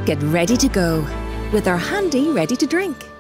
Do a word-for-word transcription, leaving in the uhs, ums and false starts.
Get ready to go with our handy ready to drink.